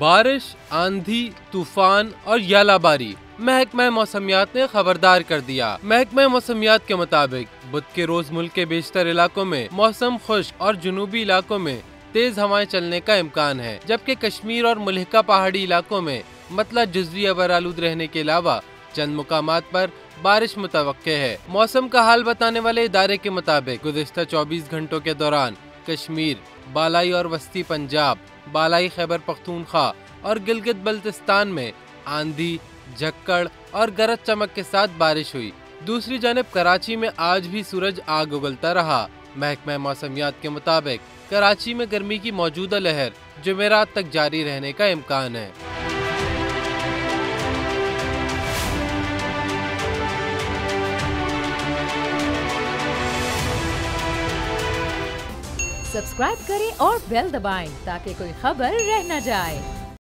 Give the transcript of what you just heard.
बारिश, आंधी, तूफान और यालाबारी। महकमा मौसमियात ने खबरदार कर दिया। महकमा मौसमियात के मुताबिक बुध के रोज मुल्क के बेशतर इलाकों में मौसम खुश्क और जुनूबी इलाकों में तेज हवाएं चलने का इम्कान है, जबकि कश्मीर और मुल्हिका पहाड़ी इलाकों में मतलब जुज़वी अबरालूद रहने के अलावा चंद मुकामात पर बारिश मुतवक्के है। मौसम का हाल बताने वाले इदारे के मुताबिक गुज़िश्ता 24 घंटों के दौरान कश्मीर, बालाई और वस्ती पंजाब, बालाई खैबर पख्तूनख्वा और गिलगित बल्तिस्तान में आंधी, झक्कड़ और गरज चमक के साथ बारिश हुई। दूसरी जानब कराची में आज भी सूरज आग उगलता रहा। महकमा मौसमियात के मुताबिक कराची में गर्मी की मौजूदा लहर जुमेरात तक जारी रहने का इम्कान है। सब्सक्राइब करें और बेल दबाएं ताकि कोई खबर रह न जाए।